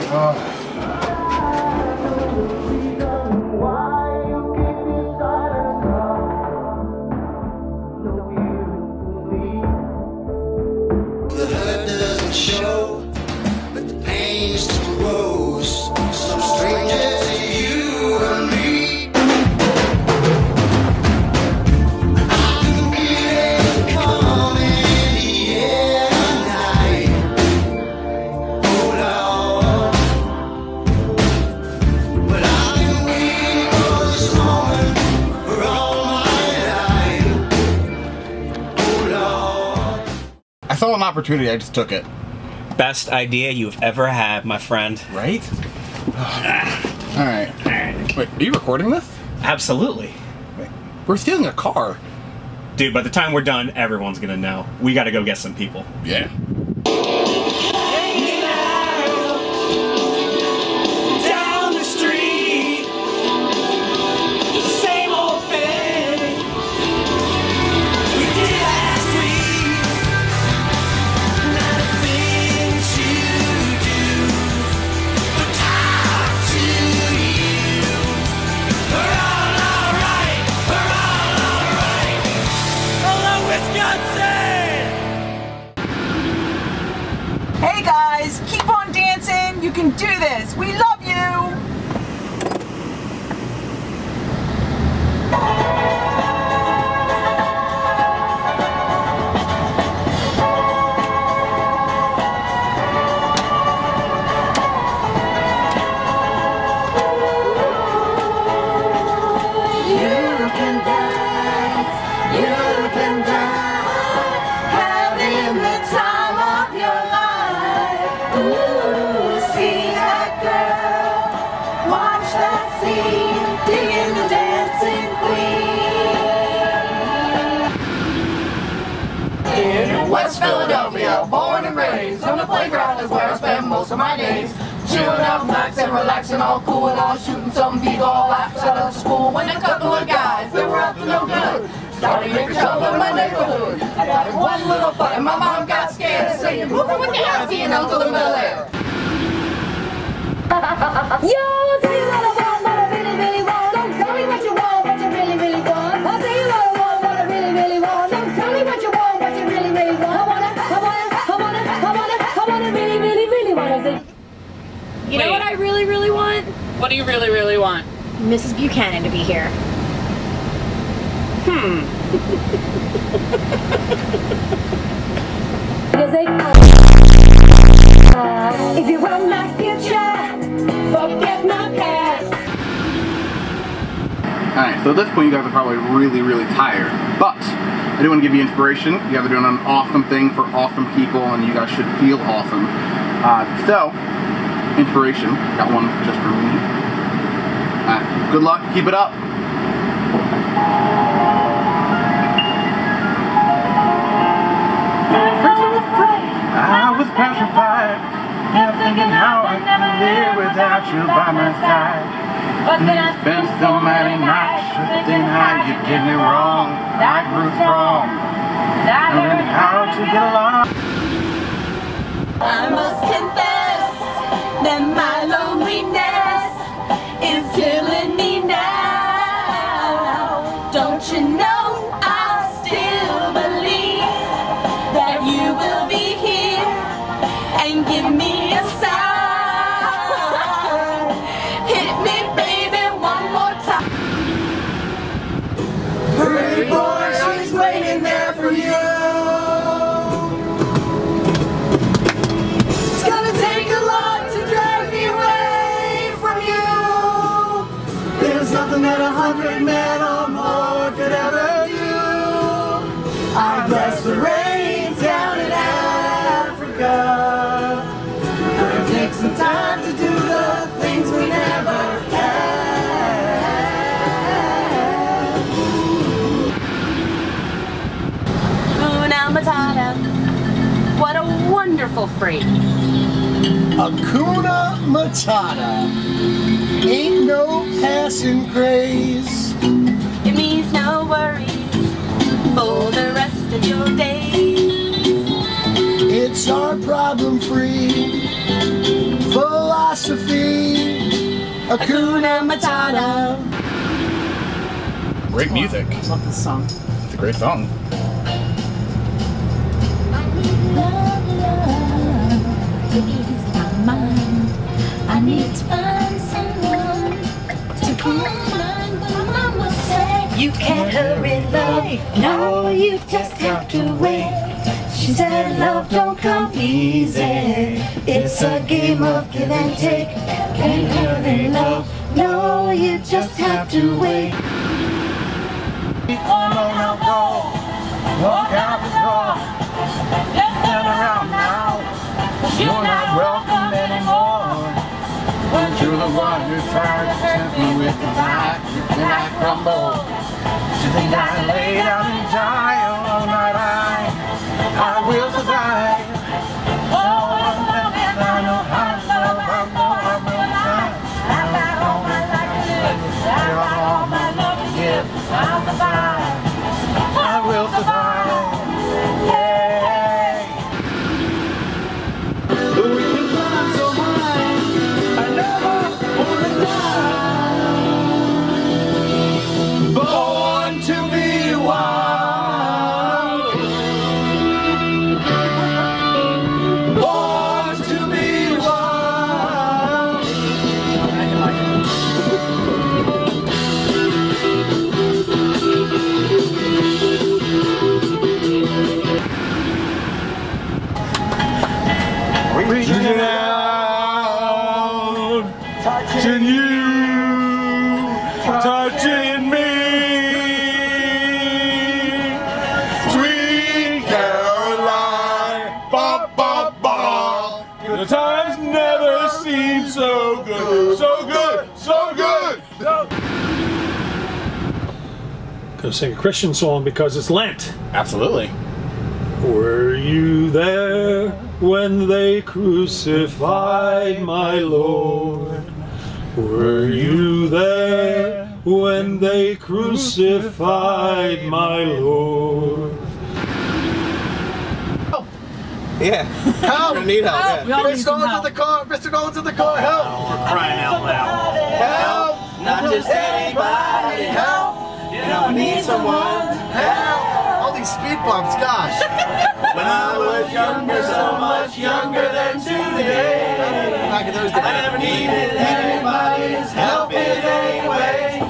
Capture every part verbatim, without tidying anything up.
Oh. I saw an opportunity, I just took it. Best idea you've ever had, my friend. Right? Alright. Wait, are you recording this? Absolutely. Wait, we're stealing a car. Dude, by the time we're done, everyone's gonna know. We gotta go get some people. Yeah. Down the street, the same old thing we did last week. Not a thing to do but talk to you. We're all alright, we're all alright. Hello, Wisconsin! Hey guys, keep on dancing. You can do this. We love you. West Philadelphia, born and raised. On the playground is where I spend most of my days. Chilling out, maxing, relaxing, all cool and all shooting some b-ball laps out of school. When a couple of guys that were up to no good started making trouble in my neighborhood. I got in one little fight and my mom got scared, saying, "Moving with the auntie and Uncle in Bel Air." Yo, I'll tell you what I want, what I really, really want. Don't tell me what you want, what you really, really want. I'll tell you what I want, what I really, really want. Don't tell me what you want, what you really, really want. I wanna, I wanna, I wanna, I wanna, I wanna really, really, really wanna say. You know what I really, really want? What do you really, really want? Missus Buchanan to be here. Hmm. Because they, uh, if you want my future, forget my past. Alright, so at this point you guys are probably really, really tired. But I do want to give you inspiration. You guys are doing an awesome thing for awesome people and you guys should feel awesome. Uh, so, inspiration. Got one just for me. Alright, good luck. Keep it up. I was petrified, kept thinking how I could live without you by my side. But then I spent so many nights thinking how you did me wrong. I grew strong, I learned how to get along. I must confess that my loneliness is killing me now. Don't you know I still believe that you will be here and give me a sign. Hit me, baby, one more time. Pretty boy, she's waiting there for you. It's gonna take a lot to drag me away from you. There's nothing that a hundred men or more could ever do. I bless the rain down in Africa. It'll take some time to do the things we never had. Hakuna Matata. What a wonderful phrase. Hakuna Matata. Ain't no passing craze. It means no worries for the rest of your days. It's our problem free philosophy, Hakuna Matata. Great music. I love this song. It's a great song. I need to find someone to come mine, but Mama said you can't hurry love. No, you just have to wait. She said love don't come easy. It's a game of give and take. Can't hurry love. No, you just have to wait. Oh no, no, go. Walk out the door. Just turn around now. You're not welcome anymore. But you're the one who tried to tempt me with the light. Then I crumble. Do you think I lay down and die alone? Not I. I will survive. Oh, I'm loving. I know how to love. I know I will survive. I got all my life to live. I got all my love to give. I'll survive. I will survive. Yeah. Though we can climb so high, I never wanna die. Born to be wild. Born to be wild. Reaching out, touching you, touching me. Sweet Caroline, ba ba ba. The times never seem so good, so good, so good. So Gonna sing a Christian song because it's Lent. absolutely. Were you there when they crucified my Lord? Were you there when they crucified my Lord? Yeah. Help! I need help. Help! We all Yeah. need Mister some Nolan's help. in the car. Mister Nolan's in the car. Help! Crying out loud. Help! Not just anybody. Help! You know, I need someone. Help! All these speed bumps. Gosh. When I was younger, so much younger than today, Back in those days. I never needed anybody's help in any way.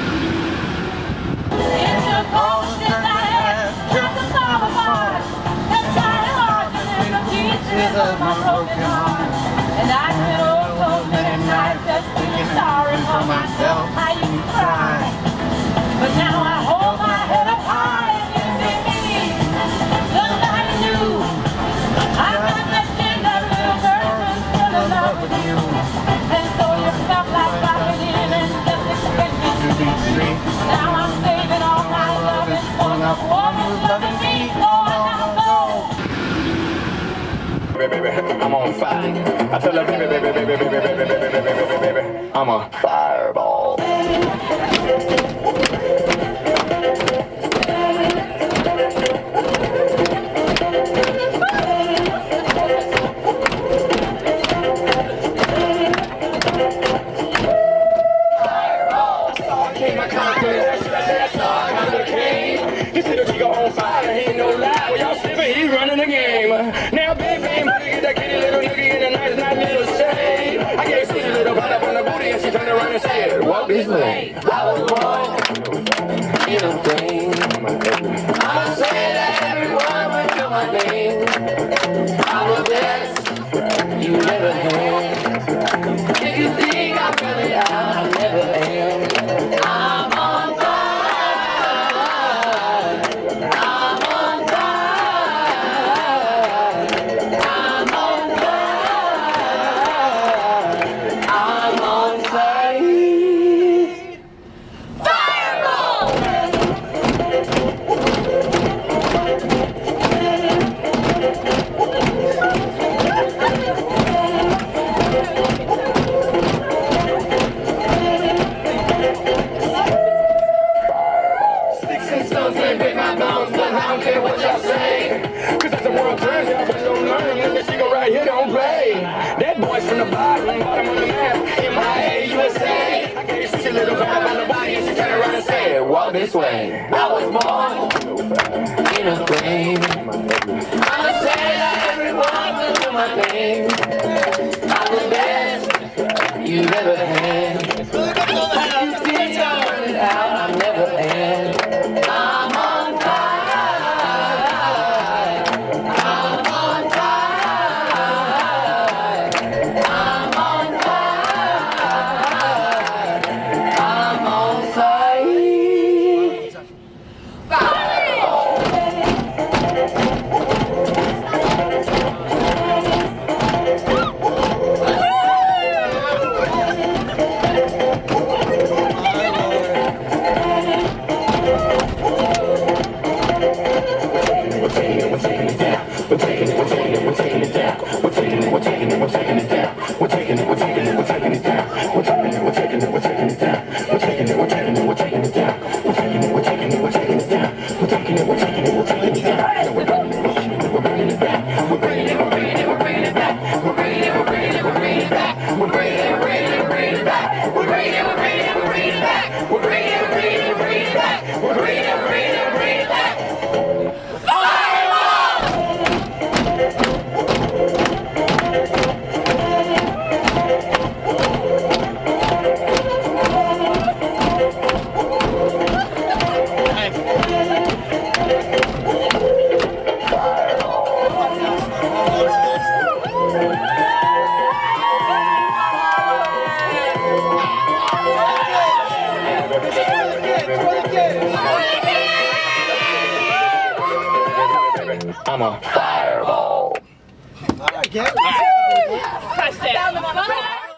It's a potion I have just to solve a heart. That's trying hard to live the pieces of my broken heart. And I could also many nights just feeling sorry for myself. I used to cry, but now I hold my head up high and you see me. Just like I knew, I'm not that tender little person still in love with you. And so you felt like dropping in and just expecting to be free. Now I'm saving all my loving for the one who's loving me. Oh, now go. Baby, baby, I'm on fire. I tell her, baby, baby, baby, baby, baby, baby, baby, baby, baby, baby, I'm a fireball. He said if you go on fire, he ain't no lie. Well, y'all sleeping, he's running the game. Now, baby, get that kitty little nigga in a nice, nice little shade. I gave Susie a little bite up on the booty and she turned around and said, walk this way. I was born in a dream. I say that everyone would know my name. I'm the best you ever had. If you think I'm really out, I never am. I'm on fire. this way. I was born in a flame. I'ma say that everyone will do my name. I'm the best you've ever had. You see, I turn it out, I'm never had. I'm on fire. I'm on fire. I'm on fire. I'm on fire. We're taking it, we're taking it, we're taking it down. We're taking it, we're taking it, we're taking it down. We're taking it, we're taking it, we're taking it down. We're taking it, we're taking it, we're taking it down. We're taking it, we're taking it, we're taking it down. We're taking it, we're taking it, we're taking it down. We're taking it, we're taking it, we're taking it down. We're bringing it, we're bringing it, we're bringing it back. We're bringing it, we're bringing it, we're bringing it back. We're bringing it, we're bringing it, we're bringing it back. We're bringing it, we're bringing it, we're bringing it back. We're bringing it, we're bringing it, we're bringing it back. We're bringing it, we're bringing it, we're bringing it back. We're bringing it, we're bringing it, we're bringing it back. I'm a fireball. All right, Gary. Touchdown.